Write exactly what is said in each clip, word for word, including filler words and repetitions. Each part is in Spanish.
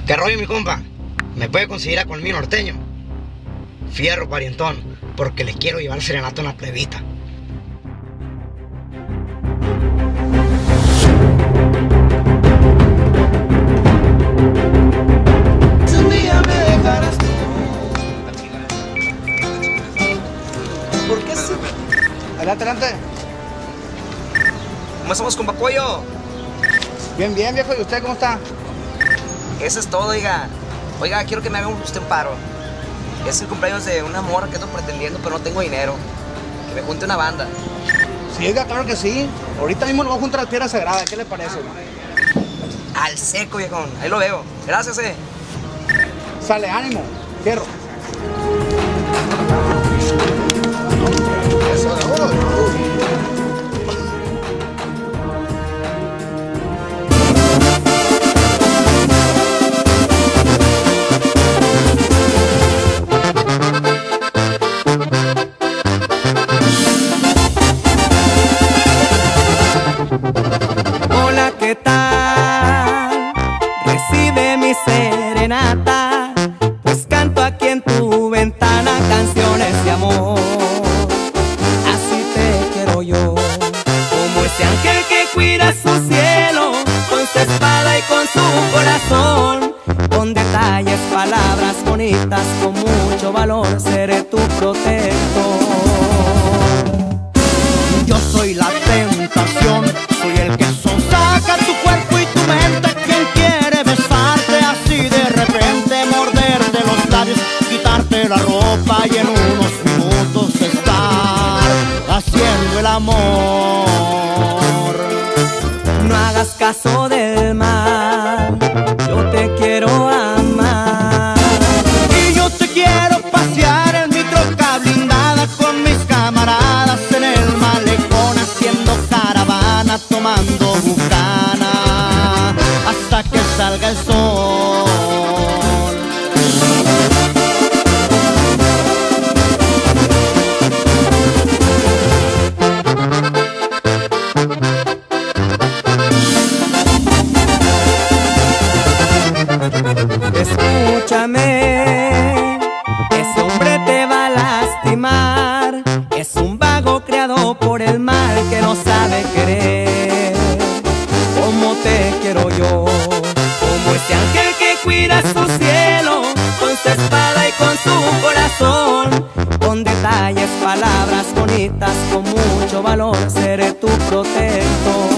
¿Qué rollo, mi compa? ¿Me puede conseguir a Colmillo Norteño? Fierro, parientón, porque les quiero llevar serenato a una plebita. Si un día me dejaras tú. ¿Por qué sí? Adelante, adelante. ¿Cómo estamos, compa Pollo? Bien, bien, viejo. ¿Y usted cómo está? Eso es todo, oiga. Oiga, quiero que me haga usted un paro. Es el cumpleaños de una morra que estoy pretendiendo, pero no tengo dinero. Que me junte una banda. Sí, oiga, claro que sí. Ahorita mismo nos vamos a juntar a las piedras sagradas. ¿Qué le parece? Al seco, viejón. Ahí lo veo. Gracias, eh. Sale, ánimo. Fierro. Eso de oro. Hola, ¿qué tal? Recibe mi serenata, pues canto aquí en tu ventana canciones de amor. Así te quiero yo, como ese ángel que cuida su cielo, con su espada y con su corazón, con detalles, palabras bonitas, con mucho valor, seré tu protector. Yo soy la tentación, soy el que sonsaca tu cuerpo y tu mente. Quien quiere besarte así de repente, morderte los labios, quitarte la ropa y en unos minutos estar haciendo el amor. No hagas caso del mal, yo te quiero amar. Y yo te quiero pasear en mi troca blindada con mis camaradas en el malecón, haciendo caravana, tomando bucana hasta que salga el sol. Escúchame, ese hombre te va a lastimar. Es un vago creado por el mal que no sabe querer como te quiero yo, como ese ángel que cuida su cielo, con su espada y con su corazón, con detalles, palabras bonitas, con mucho valor, seré tu protector.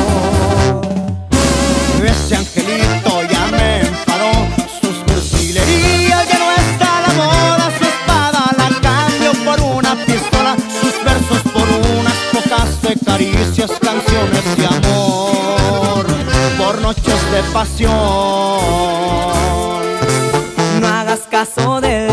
Ese angelito ya me enfadó, sus cursilerías ya no está a la moda, su espada la cambio por una pistola, sus versos por unas pocas de caricias, canciones de amor, por noches de pasión. No hagas caso de